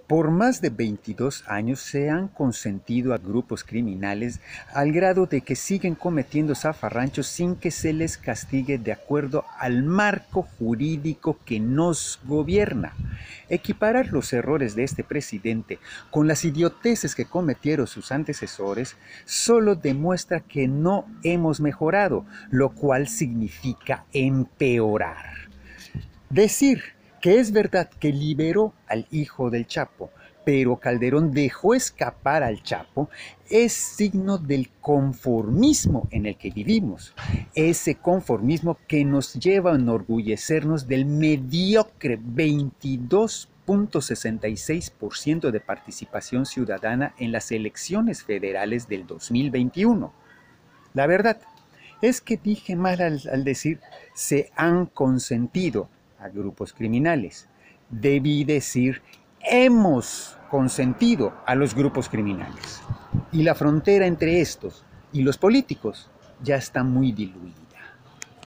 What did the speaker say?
Por más de 22 años se han consentido a grupos criminales al grado de que siguen cometiendo zafarranchos sin que se les castigue de acuerdo al marco jurídico que nos gobierna. Equiparar los errores de este presidente con las idioteces que cometieron sus antecesores solo demuestra que no hemos mejorado, lo cual significa empeorar. Decir que es verdad que liberó al hijo del Chapo, pero Calderón dejó escapar al Chapo, es signo del conformismo en el que vivimos. Ese conformismo que nos lleva a enorgullecernos del mediocre 22,66% de participación ciudadana en las elecciones federales del 2021. La verdad es que dije mal al decir se han consentido a grupos criminales. Debí decir hemos consentido a los grupos criminales. Y la frontera entre estos y los políticos ya está muy diluida.